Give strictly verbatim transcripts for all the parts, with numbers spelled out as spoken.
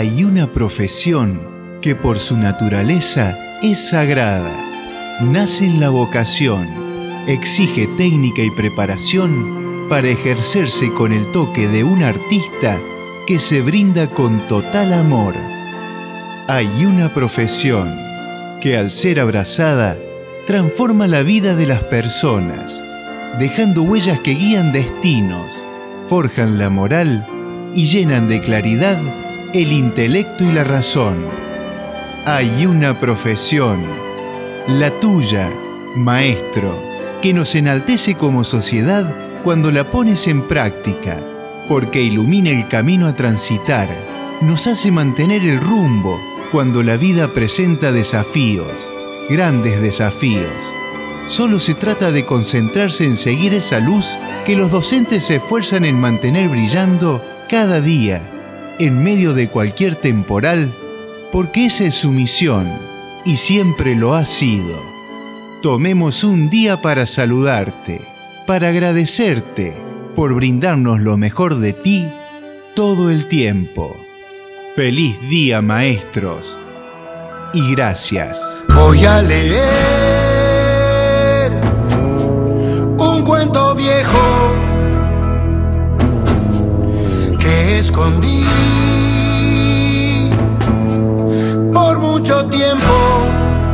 Hay una profesión que por su naturaleza es sagrada. Nace en la vocación, exige técnica y preparación para ejercerse con el toque de un artista que se brinda con total amor. Hay una profesión que al ser abrazada transforma la vida de las personas, dejando huellas que guían destinos, forjan la moral y llenan de claridad el intelecto y la razón. Hay una profesión, la tuya, maestro, que nos enaltece como sociedad cuando la pones en práctica, porque ilumina el camino a transitar, nos hace mantener el rumbo cuando la vida presenta desafíos, grandes desafíos. Solo se trata de concentrarse en seguir esa luz que los docentes se esfuerzan en mantener brillando cada día, en medio de cualquier temporal, porque esa es su misión y siempre lo ha sido. Tomemos un día para saludarte, para agradecerte por brindarnos lo mejor de ti todo el tiempo. Feliz día, maestros, y gracias. Voy a leer un cuento viejo que escondí por mucho tiempo.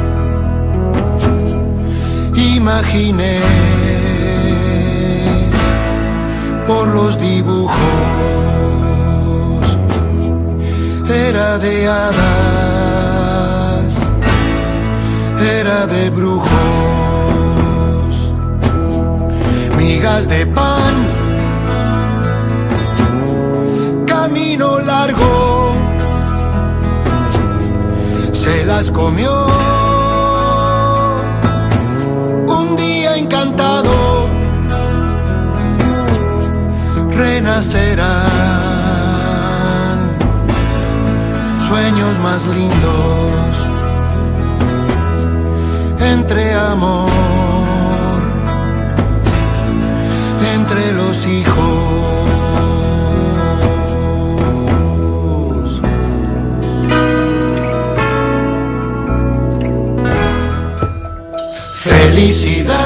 Imaginé por los dibujos, era de hadas, era de brujos, migas de pan, camino largo, se las comió un día encantado, renacerán sueños más lindos entre amor, entre los hijos. Felicidad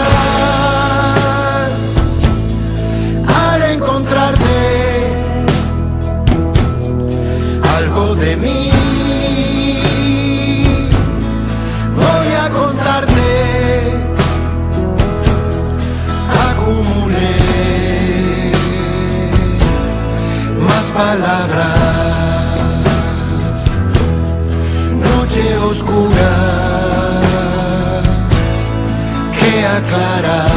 al encontrarte, algo de mí voy a contarte. Acumulé más palabras, noche oscura que aclara.